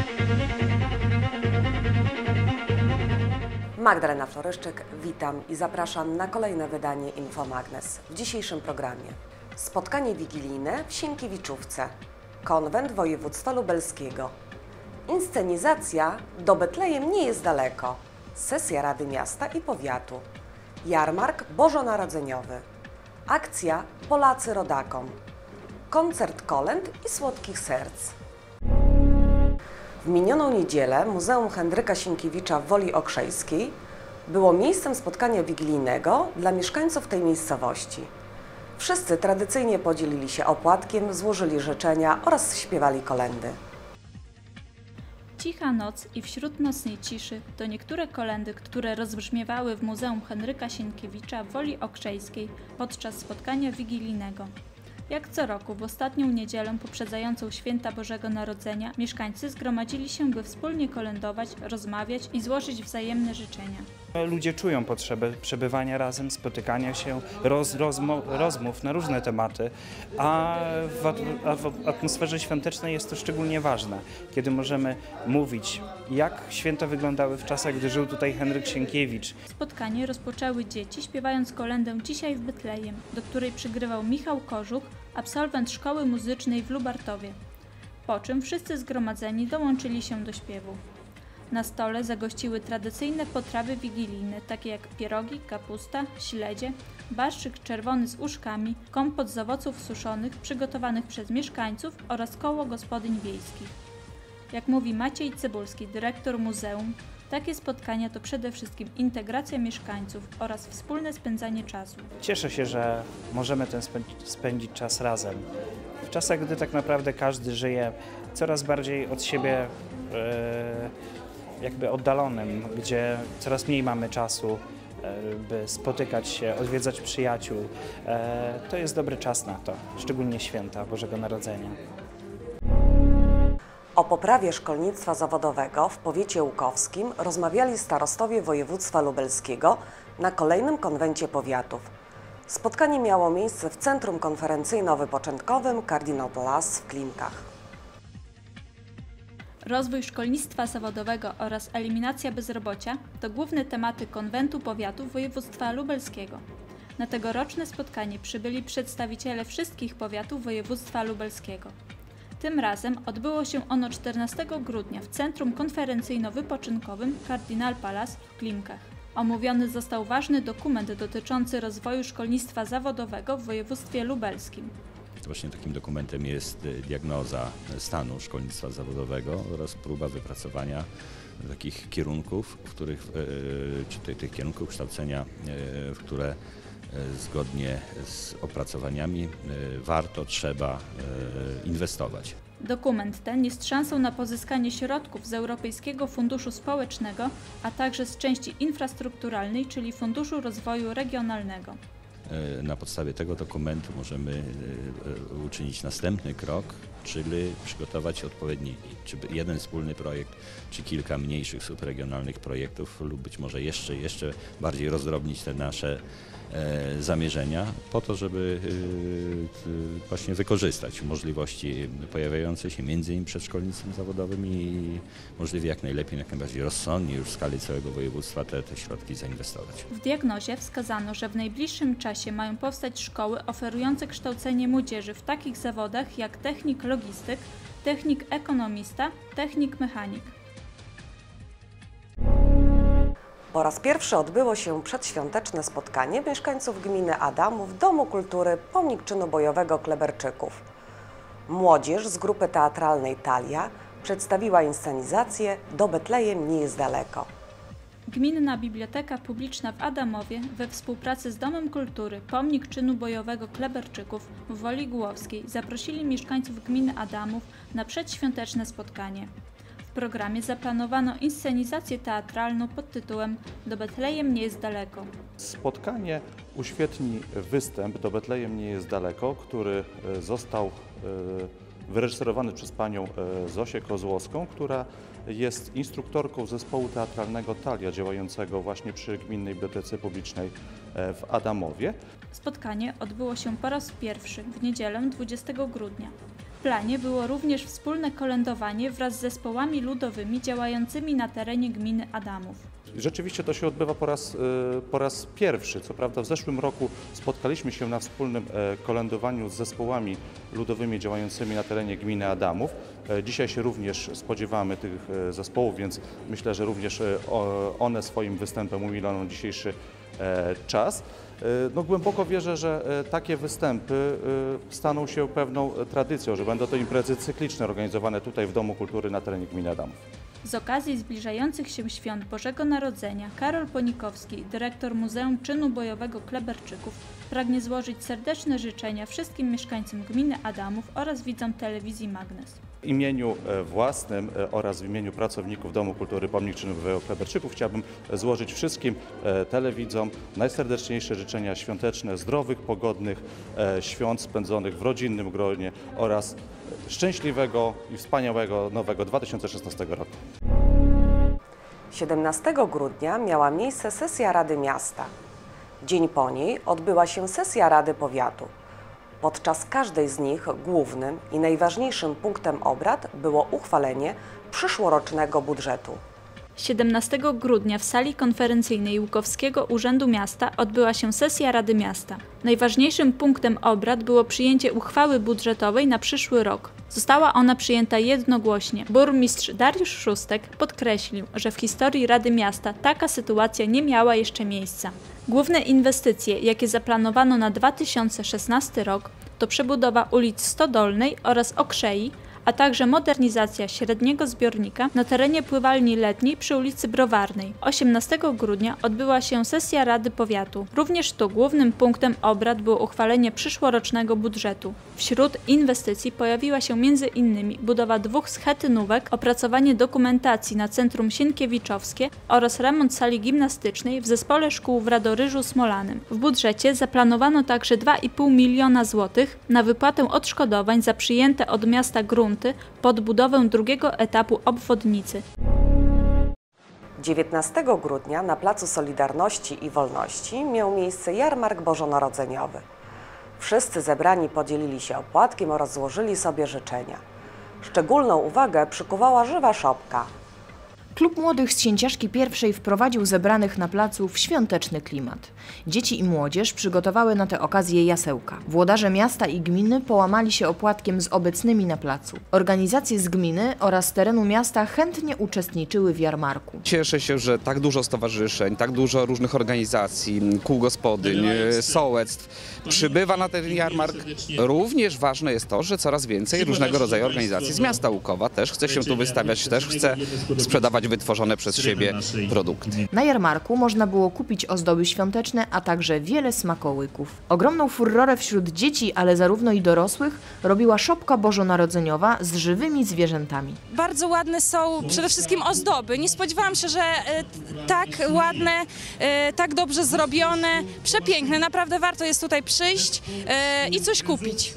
Magdalena Floryszczyk, witam i zapraszam na kolejne wydanie InfoMagnes. W dzisiejszym programie spotkanie wigilijne w Sienkiewiczówce, konwent województwa lubelskiego, inscenizacja Do Betlejem nie jest daleko, sesja Rady Miasta i Powiatu, jarmark bożonarodzeniowy, akcja Polacy rodakom, koncert kolęd i słodkich serc. W minioną niedzielę Muzeum Henryka Sienkiewicza w Woli Okrzejskiej było miejscem spotkania wigilijnego dla mieszkańców tej miejscowości. Wszyscy tradycyjnie podzielili się opłatkiem, złożyli życzenia oraz śpiewali kolędy. Cicha noc i wśród nocnej ciszy to niektóre kolędy, które rozbrzmiewały w Muzeum Henryka Sienkiewicza w Woli Okrzejskiej podczas spotkania wigilijnego. Jak co roku w ostatnią niedzielę poprzedzającą święta Bożego Narodzenia mieszkańcy zgromadzili się, by wspólnie kolędować, rozmawiać i złożyć wzajemne życzenia. Ludzie czują potrzebę przebywania razem, spotykania się, rozmów na różne tematy, a w atmosferze świątecznej jest to szczególnie ważne, kiedy możemy mówić, jak święta wyglądały w czasach, gdy żył tutaj Henryk Sienkiewicz. Spotkanie rozpoczęły dzieci śpiewając kolędę Dzisiaj w Betlejem, do której przygrywał Michał Kożuch, absolwent szkoły muzycznej w Lubartowie. Po czym wszyscy zgromadzeni dołączyli się do śpiewu. Na stole zagościły tradycyjne potrawy wigilijne, takie jak pierogi, kapusta, śledzie, barszczyk czerwony z uszkami, kompot z owoców suszonych przygotowanych przez mieszkańców oraz koło gospodyń wiejskich. Jak mówi Maciej Cybulski, dyrektor muzeum, takie spotkania to przede wszystkim integracja mieszkańców oraz wspólne spędzanie czasu. Cieszę się, że możemy spędzić czas razem. W czasach, gdy tak naprawdę każdy żyje coraz bardziej od siebie jakby oddalonym, gdzie coraz mniej mamy czasu, by spotykać się, odwiedzać przyjaciół. To jest dobry czas na to, szczególnie święta Bożego Narodzenia. O poprawie szkolnictwa zawodowego w powiecie łukowskim rozmawiali starostowie województwa lubelskiego na kolejnym konwencie powiatów. Spotkanie miało miejsce w Centrum Konferencyjno-Wypoczynkowym Cardinal Palace w Klimkach. Rozwój szkolnictwa zawodowego oraz eliminacja bezrobocia to główne tematy konwentu powiatów województwa lubelskiego. Na tegoroczne spotkanie przybyli przedstawiciele wszystkich powiatów województwa lubelskiego. Tym razem odbyło się ono 14 grudnia w Centrum Konferencyjno-Wypoczynkowym Cardinal Palace w Klimkach. Omówiony został ważny dokument dotyczący rozwoju szkolnictwa zawodowego w województwie lubelskim. Właśnie takim dokumentem jest diagnoza stanu szkolnictwa zawodowego oraz próba wypracowania takich kierunków, tych kierunków kształcenia, w które zgodnie z opracowaniami trzeba inwestować. Dokument ten jest szansą na pozyskanie środków z Europejskiego Funduszu Społecznego, a także z części infrastrukturalnej, czyli Funduszu Rozwoju Regionalnego. Na podstawie tego dokumentu możemy uczynić następny krok, czyli przygotować odpowiedni, czy jeden wspólny projekt, czy kilka mniejszych subregionalnych projektów lub być może jeszcze bardziej rozdrobnić te nasze zamierzenia po to, żeby właśnie wykorzystać możliwości pojawiające się między innymi przed szkolnictwem zawodowym i możliwie jak najlepiej, jak najbardziej rozsądnie już w skali całego województwa te środki zainwestować. W diagnozie wskazano, że w najbliższym czasie mają powstać szkoły oferujące kształcenie młodzieży w takich zawodach jak technik logistyk, technik ekonomista, technik mechanik. Po raz pierwszy odbyło się przedświąteczne spotkanie mieszkańców gminy Adamów w Domu Kultury Pomnik Czynu Bojowego Kleberczyków. Młodzież z grupy teatralnej Talia przedstawiła inscenizację Do Betlejem nie jest daleko. Gminna Biblioteka Publiczna w Adamowie we współpracy z Domem Kultury Pomnik Czynu Bojowego Kleberczyków w Woli Głowskiej zaprosili mieszkańców gminy Adamów na przedświąteczne spotkanie. W programie zaplanowano inscenizację teatralną pod tytułem Do Betlejem nie jest daleko. Spotkanie uświetni występ Do Betlejem nie jest daleko, który został wyreżyserowany przez panią Zosię Kozłowską, która jest instruktorką zespołu teatralnego Talia, działającego właśnie przy Gminnej Bibliotece Publicznej w Adamowie. Spotkanie odbyło się po raz pierwszy w niedzielę 20 grudnia. planie było również wspólne kolędowanie wraz z zespołami ludowymi działającymi na terenie gminy Adamów. Rzeczywiście to się odbywa po raz pierwszy. Co prawda w zeszłym roku spotkaliśmy się na wspólnym kolędowaniu z zespołami ludowymi działającymi na terenie gminy Adamów. Dzisiaj się również spodziewamy tych zespołów, więc myślę, że również one swoim występem umilą dzisiejszy czas. No, głęboko wierzę, że takie występy staną się pewną tradycją, że będą to imprezy cykliczne organizowane tutaj w Domu Kultury na terenie gminy Adamów. Z okazji zbliżających się świąt Bożego Narodzenia Karol Ponikowski, dyrektor Muzeum Czynu Bojowego Kleberczyków, pragnie złożyć serdeczne życzenia wszystkim mieszkańcom gminy Adamów oraz widzom telewizji Magnes. W imieniu własnym oraz w imieniu pracowników Domu Kultury Pomnik Czynu Bojowego Kleberczyków chciałbym złożyć wszystkim telewidzom najserdeczniejsze życzenia świąteczne, zdrowych, pogodnych świąt spędzonych w rodzinnym gronie oraz szczęśliwego i wspaniałego nowego 2016 roku. 17 grudnia miała miejsce sesja Rady Miasta. Dzień po niej odbyła się sesja Rady Powiatu. Podczas każdej z nich głównym i najważniejszym punktem obrad było uchwalenie przyszłorocznego budżetu. 17 grudnia w sali konferencyjnej Łukowskiego Urzędu Miasta odbyła się sesja Rady Miasta. Najważniejszym punktem obrad było przyjęcie uchwały budżetowej na przyszły rok. Została ona przyjęta jednogłośnie. Burmistrz Dariusz Szóstek podkreślił, że w historii Rady Miasta taka sytuacja nie miała jeszcze miejsca. Główne inwestycje, jakie zaplanowano na 2016 rok, to przebudowa ulic Stodolnej oraz Okrzei, a także modernizacja średniego zbiornika na terenie pływalni letniej przy ulicy Browarnej. 18 grudnia odbyła się sesja Rady Powiatu. Również tu głównym punktem obrad było uchwalenie przyszłorocznego budżetu. Wśród inwestycji pojawiła się m.in. budowa 2 schetynówek, opracowanie dokumentacji na Centrum Sienkiewiczowskie oraz remont sali gimnastycznej w Zespole Szkół w Radoryżu Smolanym. W budżecie zaplanowano także 2,5 miliona złotych na wypłatę odszkodowań za przyjęte od miasta grunty pod budowę drugiego etapu obwodnicy. 19 grudnia na Placu Solidarności i Wolności miał miejsce jarmark bożonarodzeniowy. Wszyscy zebrani podzielili się opłatkiem oraz złożyli sobie życzenia. Szczególną uwagę przykuwała żywa szopka. Klub Młodych z Cięciaszki I wprowadził zebranych na placu w świąteczny klimat. Dzieci i młodzież przygotowały na tę okazję jasełka. Włodarze miasta i gminy połamali się opłatkiem z obecnymi na placu. Organizacje z gminy oraz terenu miasta chętnie uczestniczyły w jarmarku. Cieszę się, że tak dużo stowarzyszeń, tak dużo różnych organizacji, kół gospodyń, sołectw przybywa na ten jarmark. Również ważne jest to, że coraz więcej różnego rodzaju organizacji z miasta Łukowa też chce się tu wystawiać, też chce sprzedawać wytworzone przez siebie produkty. Na jarmarku można było kupić ozdoby świąteczne, a także wiele smakołyków. Ogromną furorę wśród dzieci, ale zarówno i dorosłych, robiła szopka bożonarodzeniowa z żywymi zwierzętami. Bardzo ładne są przede wszystkim ozdoby. Nie spodziewałam się, że tak ładne, tak dobrze zrobione, przepiękne. Naprawdę warto jest tutaj przyjść i coś kupić.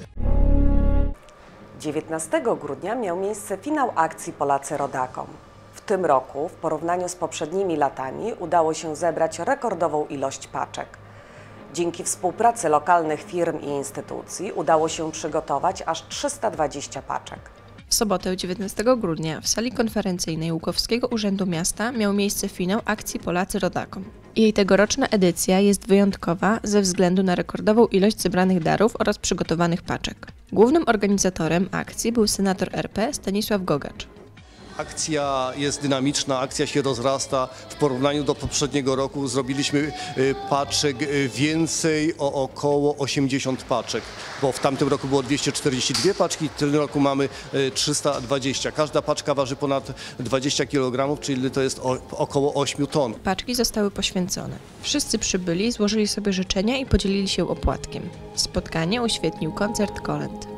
19 grudnia miał miejsce finał akcji Polacy Rodakom. W tym roku, w porównaniu z poprzednimi latami, udało się zebrać rekordową ilość paczek. Dzięki współpracy lokalnych firm i instytucji udało się przygotować aż 320 paczek. W sobotę 19 grudnia w sali konferencyjnej Łukowskiego Urzędu Miasta miał miejsce finał akcji Polacy Rodakom. Jej tegoroczna edycja jest wyjątkowa ze względu na rekordową ilość zebranych darów oraz przygotowanych paczek. Głównym organizatorem akcji był senator RP Stanisław Gogacz. Akcja jest dynamiczna, akcja się rozrasta. W porównaniu do poprzedniego roku zrobiliśmy paczek więcej o około 80 paczek, bo w tamtym roku było 242 paczki, w tym roku mamy 320. Każda paczka waży ponad 20 kg, czyli to jest około 8 ton. Paczki zostały poświęcone. Wszyscy przybyli, złożyli sobie życzenia i podzielili się opłatkiem. Spotkanie uświetnił koncert kolęd.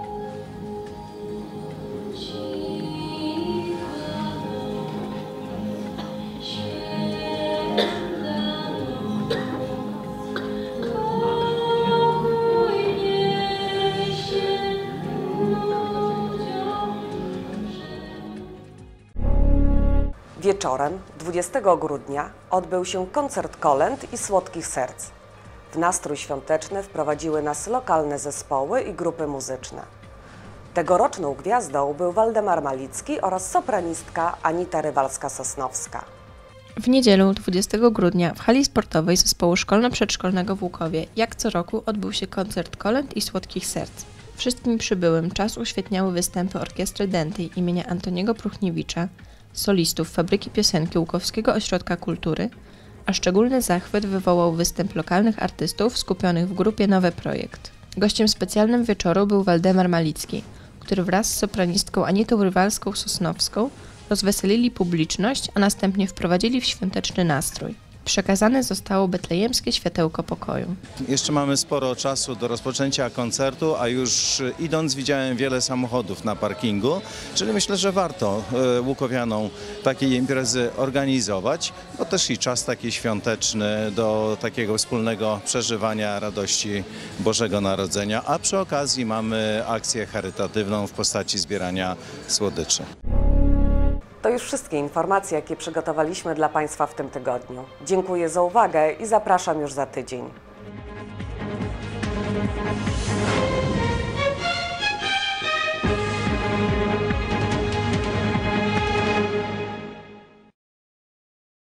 Wieczorem 20 grudnia odbył się koncert kolęd i słodkich serc. W nastrój świąteczny wprowadziły nas lokalne zespoły i grupy muzyczne. Tegoroczną gwiazdą był Waldemar Malicki oraz sopranistka Anita Rywalska-Sosnowska. W niedzielę 20 grudnia w hali sportowej zespołu szkolno-przedszkolnego w Łukowie, jak co roku, odbył się koncert kolęd i słodkich serc. Wszystkim przybyłym czas uświetniały występy orkiestry Dętej imienia Antoniego Pruchniewicza, solistów Fabryki Piosenki Łukowskiego Ośrodka Kultury, a szczególny zachwyt wywołał występ lokalnych artystów skupionych w grupie Nowy Projekt. Gościem specjalnym wieczoru był Waldemar Malicki, który wraz z sopranistką Anitą Rywalską-Sosnowską rozweselili publiczność, a następnie wprowadzili w świąteczny nastrój. Przekazane zostało betlejemskie światełko pokoju. Jeszcze mamy sporo czasu do rozpoczęcia koncertu, a już idąc widziałem wiele samochodów na parkingu, czyli myślę, że warto łukowianom takiej imprezy organizować, bo też i czas taki świąteczny do takiego wspólnego przeżywania radości Bożego Narodzenia, a przy okazji mamy akcję charytatywną w postaci zbierania słodyczy. To już wszystkie informacje, jakie przygotowaliśmy dla Państwa w tym tygodniu. Dziękuję za uwagę i zapraszam już za tydzień.